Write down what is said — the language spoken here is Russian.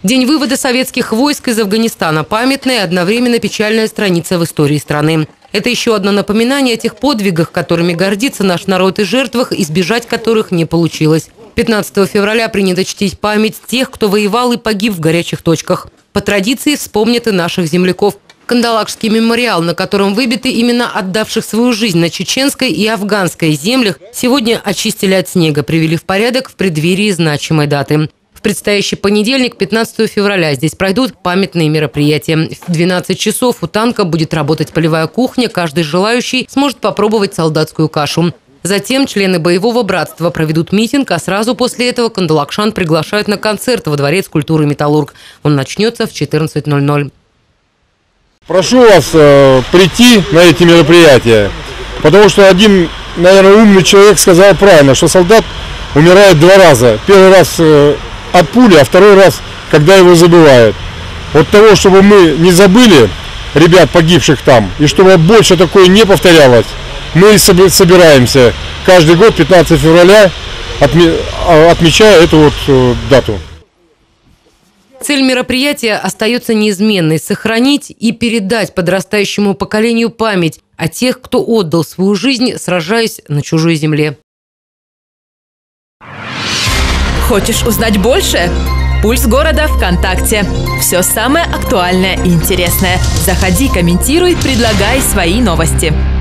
День вывода советских войск из Афганистана – памятная и одновременно печальная страница в истории страны. Это еще одно напоминание о тех подвигах, которыми гордится наш народ, и жертвах, избежать которых не получилось. 15 февраля принято чтить память тех, кто воевал и погиб в горячих точках. По традиции вспомнят и наших земляков. Кандалакшский мемориал, на котором выбиты имена отдавших свою жизнь на чеченской и афганской землях, сегодня очистили от снега, привели в порядок в преддверии значимой даты. В предстоящий понедельник, 15 февраля, здесь пройдут памятные мероприятия. В 12 часов у танка будет работать полевая кухня, каждый желающий сможет попробовать солдатскую кашу. Затем члены боевого братства проведут митинг, а сразу после этого кандалакшан приглашают на концерт во Дворец культуры «Металлург». Он начнется в 14:00. Прошу вас прийти на эти мероприятия, потому что один, наверное, умный человек сказал правильно, что солдат умирает два раза. Первый раз от пули, а второй раз, когда его забывают. Вот того, чтобы мы не забыли ребят, погибших там, и чтобы больше такое не повторялось, мы собираемся каждый год 15 февраля, отмечая эту вот дату. Цель мероприятия остается неизменной – сохранить и передать подрастающему поколению память о тех, кто отдал свою жизнь, сражаясь на чужой земле. Хочешь узнать больше? Пульс города ВКонтакте. Все самое актуальное и интересное. Заходи, комментируй, предлагай свои новости.